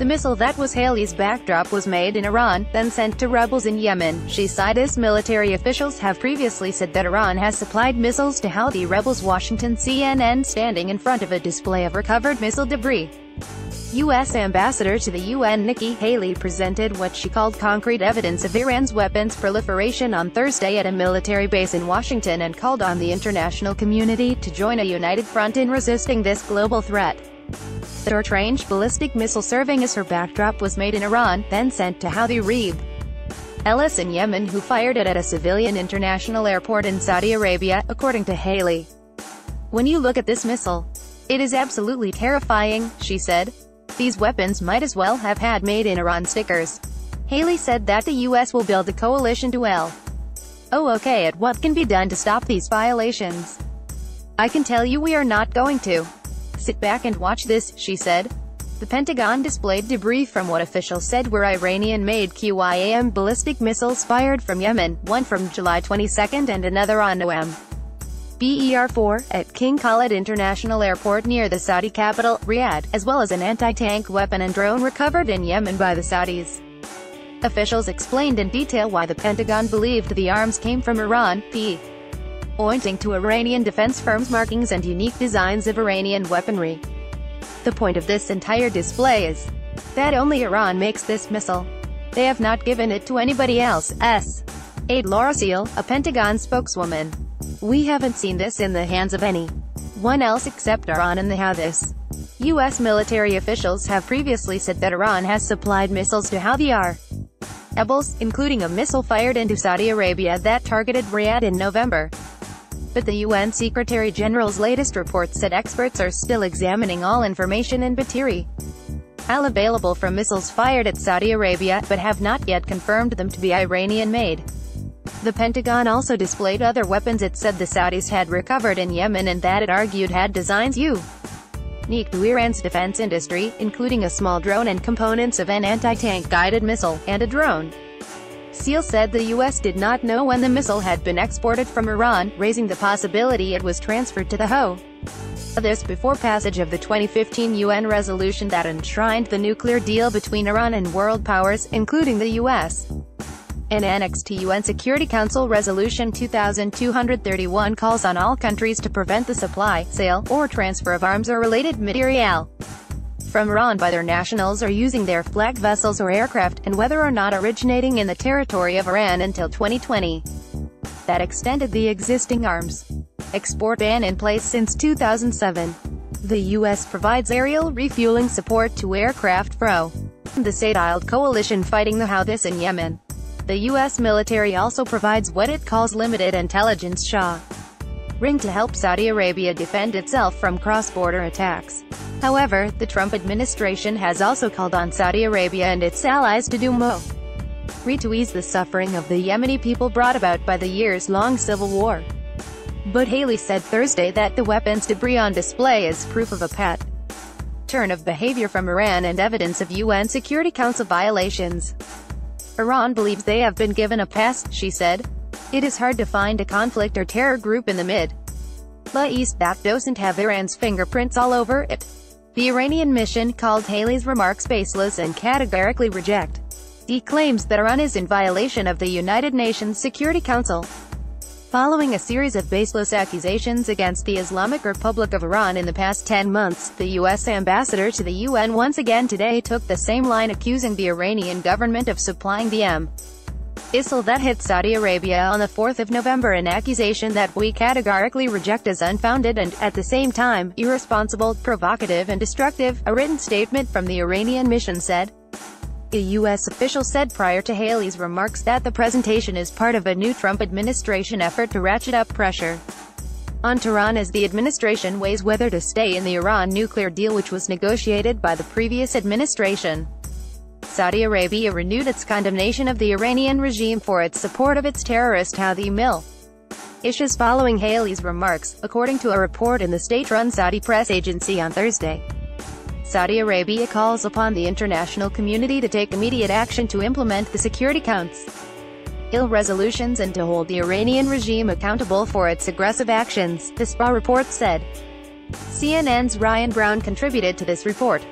The missile that was Haley's backdrop was made in Iran, then sent to rebels in Yemen, she said. Military officials have previously said that Iran has supplied missiles to Houthi rebels. Washington. CNN standing in front of a display of recovered missile debris. U.S. Ambassador to the UN Nikki Haley presented what she called concrete evidence of Iran's weapons proliferation on Thursday at a military base in Washington and called on the international community to join a united front in resisting this global threat. The short-range ballistic missile serving as her backdrop was made in Iran, then sent to Houthi rebels in Yemen, who fired it at a civilian international airport in Saudi Arabia, according to Haley. "When you look at this missile, it is absolutely terrifying," she said. "These weapons might as well have had made in Iran stickers." Haley said that the U.S. will build a coalition to okay at what can be done to stop these violations. "I can tell you we are not going to sit back and watch this," she said. The Pentagon displayed debris from what officials said were Iranian-made QIAM ballistic missiles fired from Yemen, one from July 22 and another on November 4, at King Khalid International Airport near the Saudi capital, Riyadh, as well as an anti-tank weapon and drone recovered in Yemen by the Saudis. Officials explained in detail why the Pentagon believed the arms came from Iran, pointing to Iranian defense firms' markings and unique designs of Iranian weaponry. "The point of this entire display is that only Iran makes this missile. They have not given it to anybody else," said Laura Seal, a Pentagon spokeswoman. "We haven't seen this in the hands of anyone else except Iran and the Houthis." U.S. military officials have previously said that Iran has supplied missiles to Houthi rebels, including a missile fired into Saudi Arabia that targeted Riyadh in November. But the UN Secretary-General's latest report said experts are still examining all information and material available from missiles fired at Saudi Arabia, but have not yet confirmed them to be Iranian-made. The Pentagon also displayed other weapons it said the Saudis had recovered in Yemen and that it argued had designs unique to Iran's defense industry, including a small drone and components of an anti-tank guided missile, and a drone. Seal said the U.S. did not know when the missile had been exported from Iran, raising the possibility it was transferred to the Houthis before passage of the 2015 UN resolution that enshrined the nuclear deal between Iran and world powers, including the U.S. An annex to UN Security Council Resolution 2231 calls on all countries to prevent the supply, sale, or transfer of arms or related material from Iran by their nationals or using their flag vessels or aircraft, and whether or not originating in the territory of Iran until 2020. That extended the existing arms export ban in place since 2007. The U.S. provides aerial refueling support to aircraft from the Saudi coalition fighting the Houthis in Yemen. The U.S. military also provides what it calls limited intelligence sharing to help Saudi Arabia defend itself from cross-border attacks. However, the Trump administration has also called on Saudi Arabia and its allies to do more to ease the suffering of the Yemeni people brought about by the years-long civil war. But Haley said Thursday that the weapons debris on display is proof of a pattern of behavior from Iran and evidence of UN Security Council violations. Iran believes they have been given a pass, she said. "It is hard to find a conflict or terror group in the Middle East that doesn't have Iran's fingerprints all over it." The Iranian mission called Haley's remarks baseless and categorically reject the claims that Iran is in violation of the United Nations Security Council. Following a series of baseless accusations against the Islamic Republic of Iran in the past 10 months, the U.S. ambassador to the UN once again today took the same line, accusing the Iranian government of supplying the missile that hit Saudi Arabia on the 4th of November, an accusation that we categorically reject as unfounded and, at the same time, irresponsible, provocative and destructive, a written statement from the Iranian mission said. A U.S. official said prior to Haley's remarks that the presentation is part of a new Trump administration effort to ratchet up pressure on Tehran as the administration weighs whether to stay in the Iran nuclear deal, which was negotiated by the previous administration. Saudi Arabia renewed its condemnation of the Iranian regime for its support of its terrorist Houthi militias following Haley's remarks, according to a report in the state-run Saudi press agency on Thursday. Saudi Arabia calls upon the international community to take immediate action to implement the Security Council resolutions and to hold the Iranian regime accountable for its aggressive actions, the SPA report said. CNN's Ryan Brown contributed to this report.